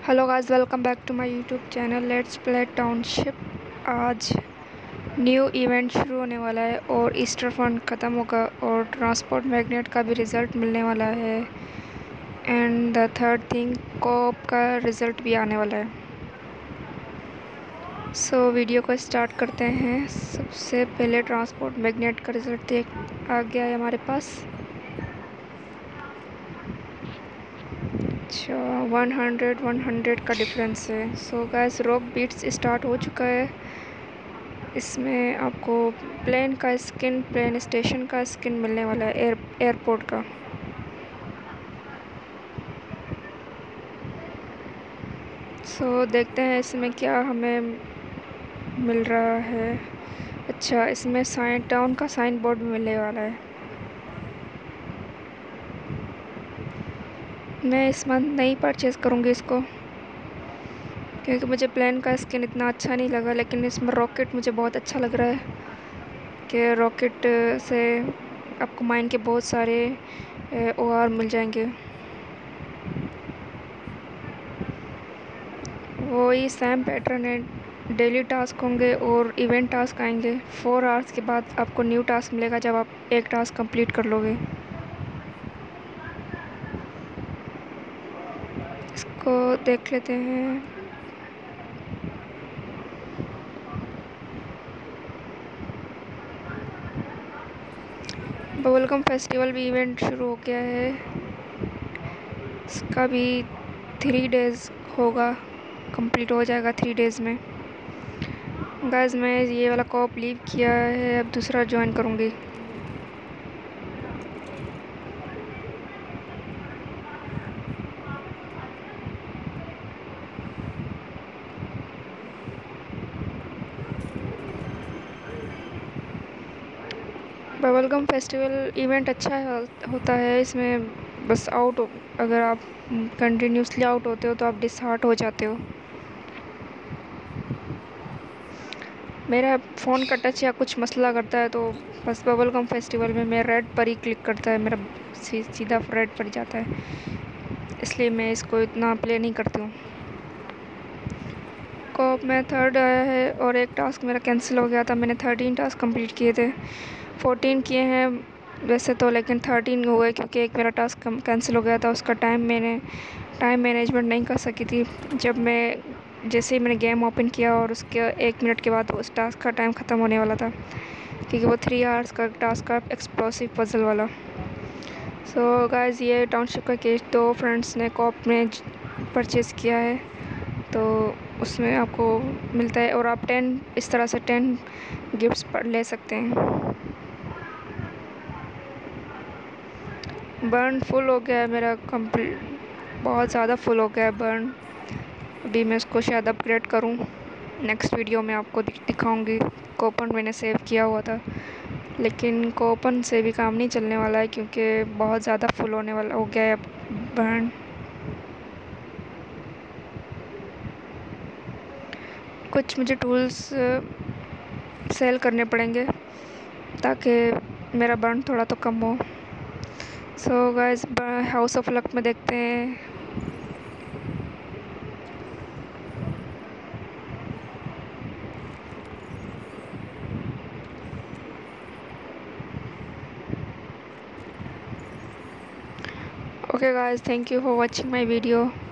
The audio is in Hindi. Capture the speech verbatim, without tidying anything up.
Hello guys, welcome back to my YouTube channel let's play Township. आज न्यू इवेंट शुरू होने वाला है और ईस्टर फंड ख़त्म होगा और ट्रांसपोर्ट मैग्नेट का भी रिज़ल्ट मिलने वाला है। एंड द थर्ड थिंग, कोप का रिज़ल्ट भी आने वाला है। सो so, वीडियो को स्टार्ट करते हैं। सबसे पहले ट्रांसपोर्ट मैग्नेट का रिज़ल्ट देख आ गया है हमारे पास। अच्छा, वन हंड्रेड वन हंड्रेड का डिफरेंस है। So guys, rock beats start हो चुका है। इसमें आपको प्लेन का स्किन, प्लेन स्टेशन का स्किन मिलने वाला है, एयर एयरपोर्ट का। सो so, देखते हैं इसमें क्या हमें मिल रहा है। अच्छा, इसमें साइन टाउन का साइन बोर्ड भी मिलने वाला है। मैं इस मंथ नहीं परचेज़ करूँगी इसको, क्योंकि मुझे प्लेन का स्किन इतना अच्छा नहीं लगा। लेकिन इसमें रॉकेट मुझे बहुत अच्छा लग रहा है कि रॉकेट से आपको माइन के बहुत सारे ओ आर मिल जाएंगे। वही सेम पैटर्न है, डेली टास्क होंगे और इवेंट टास्क आएंगे। फोर आवर्स के बाद आपको न्यू टास्क मिलेगा जब आप एक टास्क कंप्लीट कर लोगे। इसको देख लेते हैं। बबलगम फेस्टिवल भी इवेंट शुरू हो गया है। इसका भी थ्री डेज़ होगा, कंप्लीट हो जाएगा थ्री डेज़ में। गाइस, मैं ये वाला कॉप लीव किया है, अब दूसरा ज्वाइन करूँगी। बबलगम फेस्टिवल इवेंट अच्छा है, होता है। इसमें बस आउट, अगर आप कंटिन्यूसली आउट होते हो तो आप डिसहार्ट हो जाते हो। मेरा फ़ोन का टच या कुछ मसला करता है तो बस बबलगम फेस्टिवल में मैं रेड पर ही क्लिक करता है, मेरा सी, सीधा रेड पर जाता है। इसलिए मैं इसको इतना प्ले नहीं करती हूँ। कोप में थर्ड आया है और एक टास्क मेरा कैंसिल हो गया था। मैंने थर्टीन टास्क कंप्लीट किए थे, फोर्टीन किए हैं वैसे तो, लेकिन थर्टीन हो गए क्योंकि एक मेरा टास्क कैंसिल हो गया था। उसका टाइम मैंने टाइम मैनेजमेंट नहीं कर सकी थी। जब मैं जैसे ही मैंने गेम ओपन किया और उसके एक मिनट के बाद उस टास्क का टाइम ख़त्म होने वाला था, क्योंकि वो थ्री आवर्स का टास्क का एक्सप्लोसिव पजल वाला। सो so, गाइस, ये टाउनशिप का केस दो फ्रेंड्स ने कोप में परचेज़ किया है, तो उसमें आपको मिलता है और आप टेन इस तरह से टेन गिफ्ट्स पर ले सकते हैं। बर्न फुल हो गया है मेरा, कंप्लीट बहुत ज़्यादा फुल हो गया है बर्न। अभी मैं इसको शायद अपग्रेड करूं। नेक्स्ट वीडियो में आपको दिखाऊंगी। कोपन मैंने सेव किया हुआ था, लेकिन कोपन से भी काम नहीं चलने वाला है क्योंकि बहुत ज़्यादा फुल होने वाला हो गया है बर्न। कुछ मुझे टूल्स सेल करने पड़ेंगे ताकि मेरा बर्न थोड़ा तो कम हो। So guys, house of luck में देखते हैं। Okay guys, thank you for watching my video.